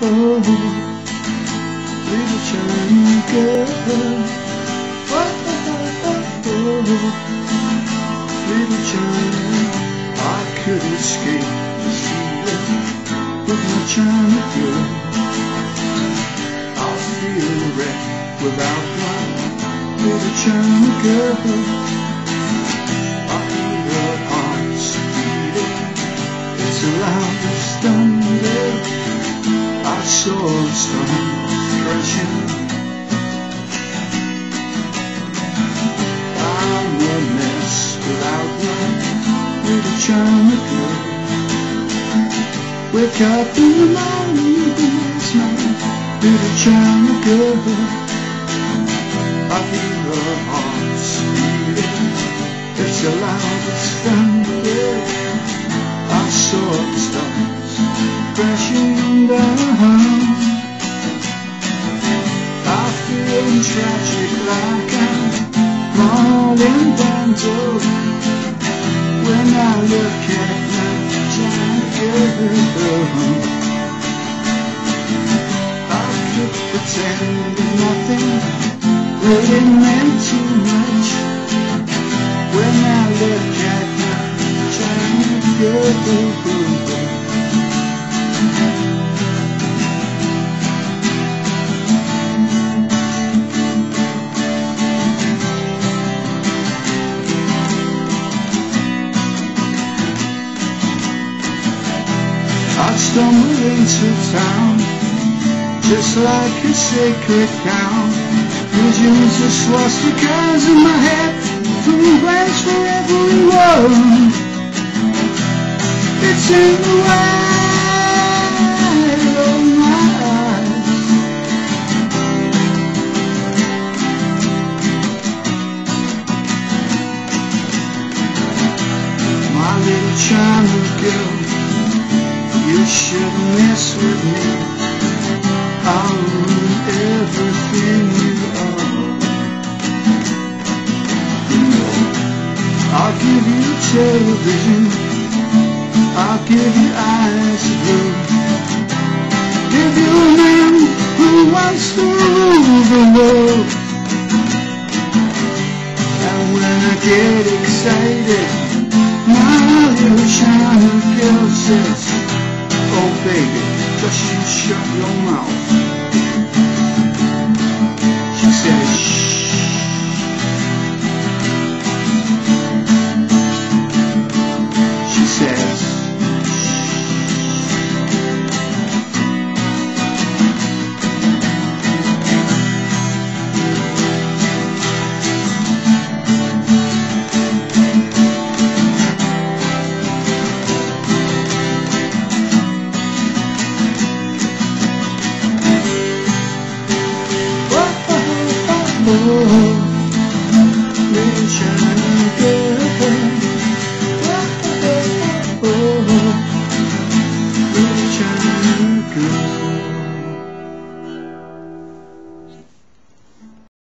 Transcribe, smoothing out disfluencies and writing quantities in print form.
Oh, little China girl. Oh, little China. I could escape the feeling with my China girl. I'll feel a wreck without my little China girl. I hear her heart's beating. It's a loud as thunder. I saw a storm crashing. I'm a mess without my little China girl. Wake up in the morning, it's my little China girl. I hear her heart's beating. It's the loudest thunder. I saw the stars crashing down. I feel tragic like I'm Marlon Brando when I look at my China girl. I could pretend that nothing really meant too much when I look at my China girl. I stumbled into town just like a sacred cow. Visions of swastikas in my head, from plans for everyone. It's in the white of my eyes. My little China girl, you shouldn't mess with me. I'll ruin everything you are. You know, I'll give you television, I'll give you eyes of blue, give you a man who wants to rule the world. And when I get excited, my little China girl says, oh baby, just you shut your mouth. She says, shh. She says, oh, little China